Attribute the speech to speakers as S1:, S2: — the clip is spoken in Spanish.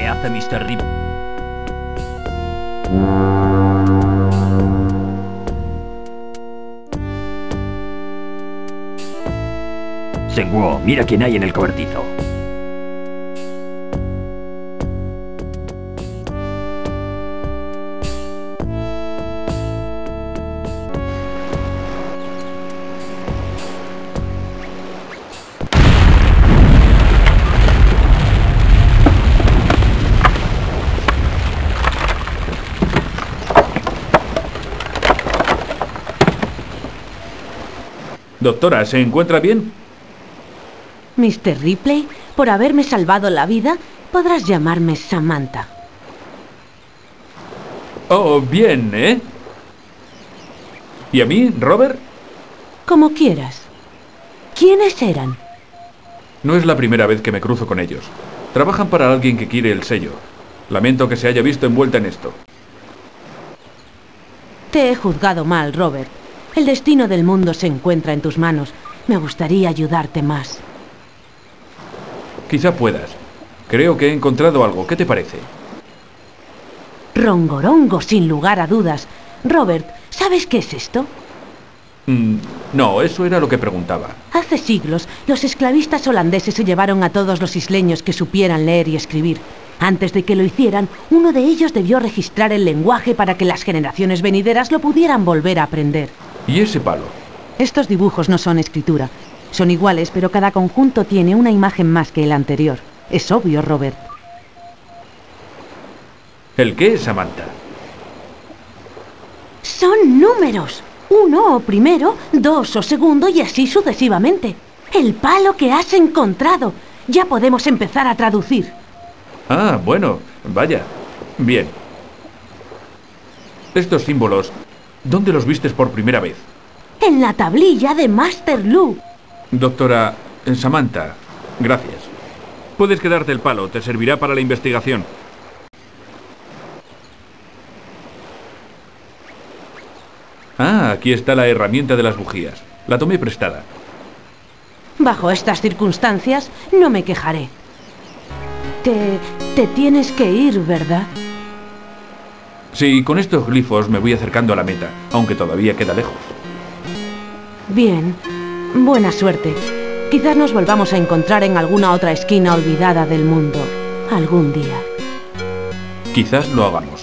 S1: hace Mr. Rip. Senguo, mira quién hay en el cobertizo.
S2: Doctora, ¿se encuentra bien?
S3: Mr. Ripley, por haberme salvado la vida, podrás llamarme Samantha.
S2: Oh, bien, ¿eh? ¿Y a mí, Robert?
S3: Como quieras. ¿Quiénes eran?
S2: No es la primera vez que me cruzo con ellos. Trabajan para alguien que quiere el sello. Lamento que se haya visto envuelta en esto.
S3: Te he juzgado mal, Robert. El destino del mundo se encuentra en tus manos. Me gustaría ayudarte más.
S2: Quizá puedas. Creo que he encontrado algo. ¿Qué te parece?
S3: Rongorongo, sin lugar a dudas. Robert, ¿sabes qué es esto?
S2: No, eso era lo que preguntaba.
S3: Hace siglos, los esclavistas holandeses se llevaron a todos los isleños que supieran leer y escribir. Antes de que lo hicieran, uno de ellos debió registrar el lenguaje para que las generaciones venideras lo pudieran volver a aprender.
S2: ¿Y ese palo?
S3: Estos dibujos no son escritura. Son iguales, pero cada conjunto tiene una imagen más que el anterior. Es obvio, Robert.
S2: ¿El qué, Samantha?
S3: Son números. 1 o primero, 2 o segundo y así sucesivamente. El palo que has encontrado. Ya podemos empezar a traducir.
S2: Ah, bueno, vaya. Bien. Estos símbolos, ¿dónde los vistes por primera vez?
S3: En la tablilla de Master Lu.
S2: Doctora Samantha, gracias. Puedes quedarte el palo, te servirá para la investigación. Ah, aquí está la herramienta de las bujías. La tomé prestada.
S3: Bajo estas circunstancias, no me quejaré. Te tienes que ir, ¿verdad?
S2: Sí, con estos glifos me voy acercando a la meta, aunque todavía queda lejos.
S3: Bien. Buena suerte. Quizás nos volvamos a encontrar en alguna otra esquina olvidada del mundo. Algún día.
S2: Quizás lo hagamos.